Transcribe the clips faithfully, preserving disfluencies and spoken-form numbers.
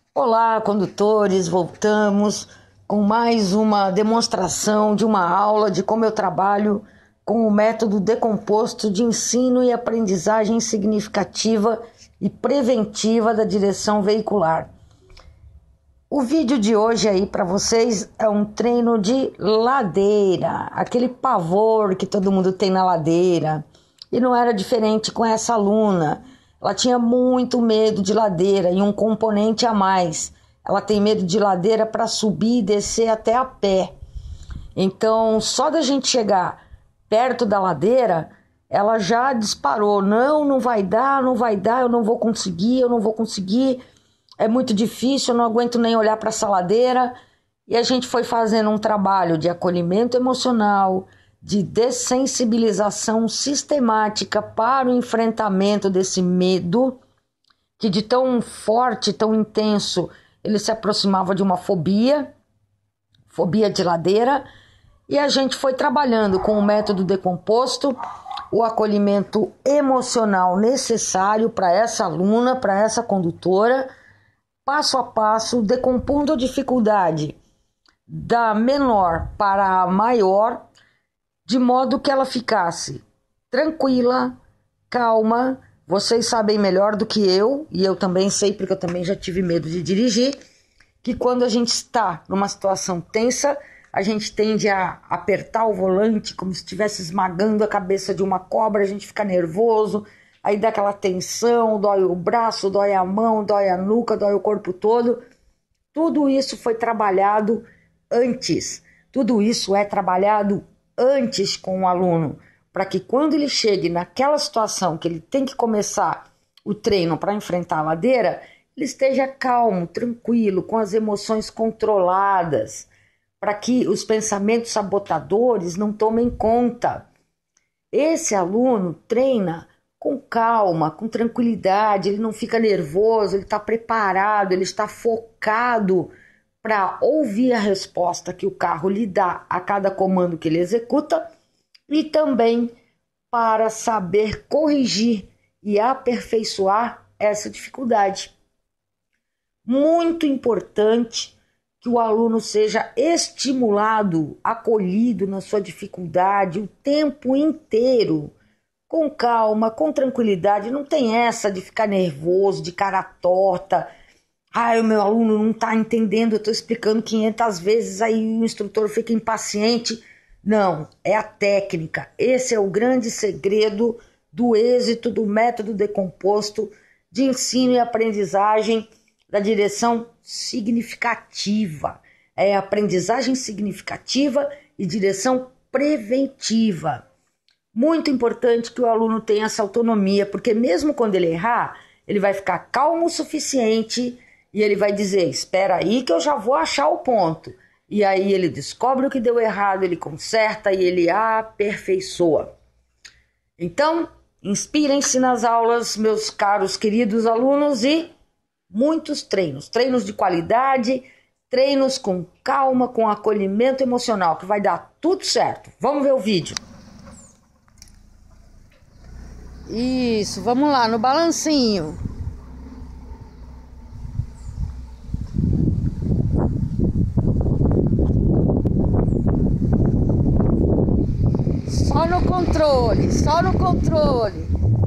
Olá, condutores, voltamos com mais uma demonstração de uma aula de como eu trabalho com o método decomposto de ensino e aprendizagem significativa e preventiva da direção veicular. O vídeo de hoje aí para vocês é um treino de ladeira, aquele pavor que todo mundo tem na ladeira. E não era diferente com essa aluna. Ela tinha muito medo de ladeira e um componente a mais. Ela tem medo de ladeira para subir e descer até a pé. Então, só da gente chegar perto da ladeira, ela já disparou. Não, não vai dar, não vai dar, eu não vou conseguir, eu não vou conseguir. É muito difícil, eu não aguento nem olhar para essa ladeira. E a gente foi fazendo um trabalho de acolhimento emocional, de dessensibilização sistemática para o enfrentamento desse medo, que de tão forte, tão intenso, ele se aproximava de uma fobia, fobia de ladeira, e a gente foi trabalhando com o método decomposto, o acolhimento emocional necessário para essa aluna, para essa condutora, passo a passo, decompondo a dificuldade da menor para a maior, de modo que ela ficasse tranquila, calma. Vocês sabem melhor do que eu, e eu também sei, porque eu também já tive medo de dirigir, que quando a gente está numa situação tensa, a gente tende a apertar o volante como se estivesse esmagando a cabeça de uma cobra, a gente fica nervoso, aí dá aquela tensão, dói o braço, dói a mão, dói a nuca, dói o corpo todo. Tudo isso foi trabalhado antes, tudo isso é trabalhado antes com o aluno, para que quando ele chegue naquela situação que ele tem que começar o treino para enfrentar a ladeira, ele esteja calmo, tranquilo, com as emoções controladas, para que os pensamentos sabotadores não tomem conta. Esse aluno treina com calma, com tranquilidade, ele não fica nervoso, ele está preparado, ele está focado para ouvir a resposta que o carro lhe dá a cada comando que ele executa e também para saber corrigir e aperfeiçoar essa dificuldade. Muito importante que o aluno seja estimulado, acolhido na sua dificuldade o tempo inteiro, com calma, com tranquilidade. Não tem essa de ficar nervoso, de cara torta. Ah, o meu aluno não está entendendo, eu estou explicando quinhentas vezes, aí o instrutor fica impaciente. Não, é a técnica. Esse é o grande segredo do êxito do método decomposto de ensino e aprendizagem da direção significativa. É aprendizagem significativa e direção preventiva. Muito importante que o aluno tenha essa autonomia, porque mesmo quando ele errar, ele vai ficar calmo o suficiente e ele vai dizer, espera aí que eu já vou achar o ponto. E aí ele descobre o que deu errado, ele conserta e ele aperfeiçoa. Então, inspirem-se nas aulas, meus caros queridos alunos, e muitos treinos. Treinos de qualidade, treinos com calma, com acolhimento emocional, que vai dar tudo certo. Vamos ver o vídeo. Isso, vamos lá, no balancinho. Só no controle, só no controle.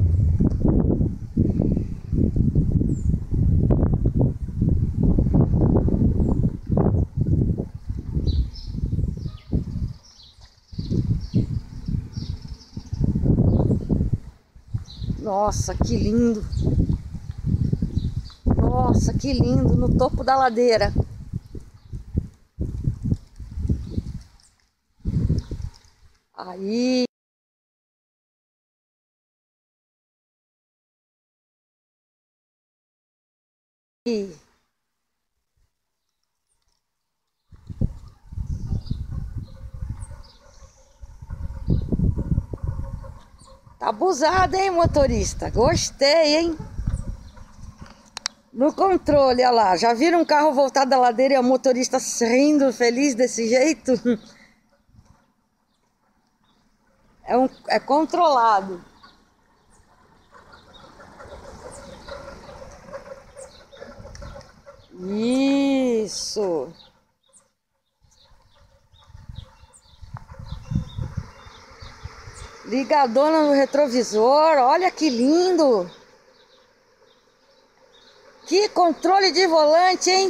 Nossa, que lindo. Nossa, que lindo, no topo da ladeira. Aí. Tá abusado, hein, motorista? Gostei, hein? No controle, olha lá. Já viram um carro voltar da ladeira e o motorista rindo, feliz desse jeito? É, um, é controlado. Isso. Ligadona no retrovisor, olha que lindo. Que controle de volante, hein?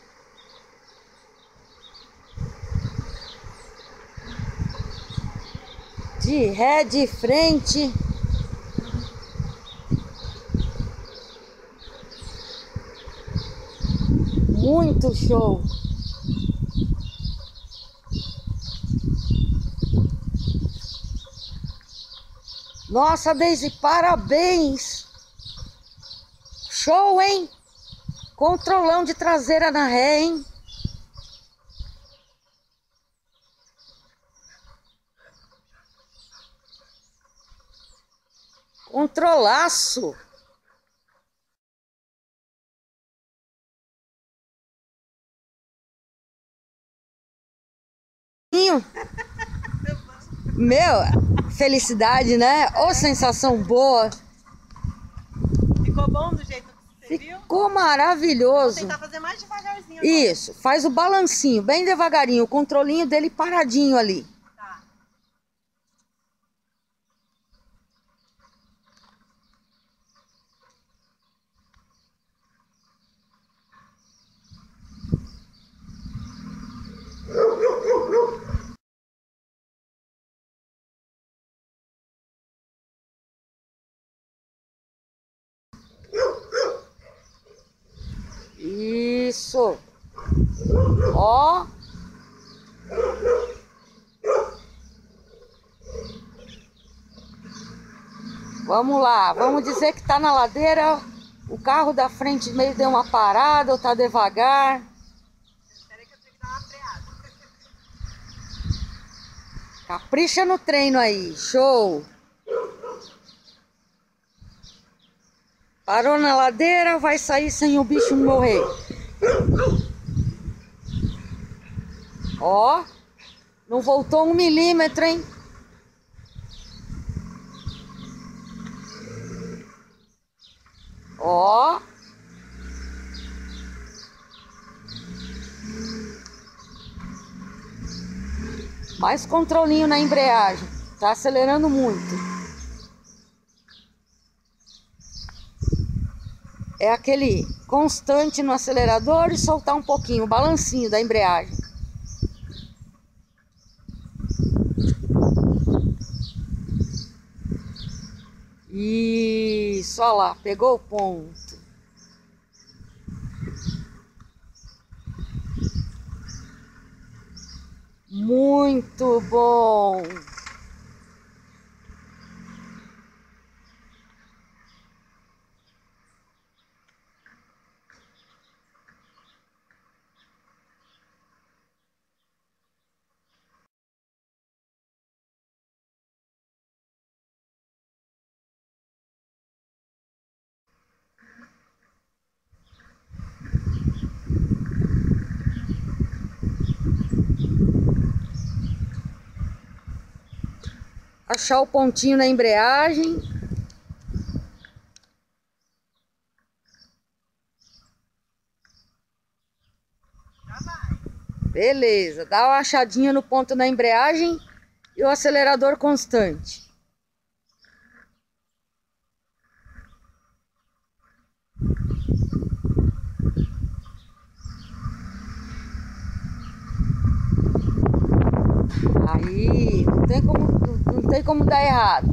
De ré, de frente. Muito show. Nossa, Deise, parabéns. Show, hein? Controlão de traseira na ré, hein? Controlaço. Meu, felicidade, né? Ô, sensação boa. Ficou bom do jeito que você viu? Ficou maravilhoso. Vou tentar fazer mais devagarzinho agora. Isso, faz o balancinho, bem devagarinho, o controlinho dele paradinho ali. Tá. Isso. Ó. Vamos lá, vamos dizer que tá na ladeira, o carro da frente meio deu uma parada ou tá devagar. Espera aí que eu tenho que dar uma freada. Capricha no treino aí, show. Parou na ladeira, vai sair sem o bicho morrer. Ó, não voltou um milímetro, hein? Ó. Mais controlinho na embreagem. Tá acelerando muito. É aquele constante no acelerador e soltar um pouquinho, o balancinho da embreagem. Isso, olha lá, pegou o ponto. Muito bom. Achar o pontinho na embreagem. Já vai. Beleza, dá uma achadinha no ponto na embreagem e o acelerador constante. Aí, não tem como, não tem como dar errado.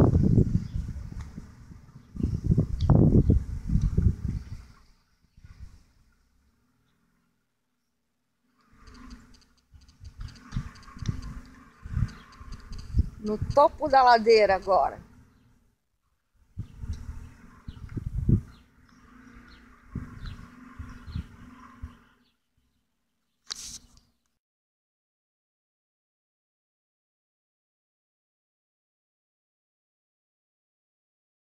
No topo da ladeira agora.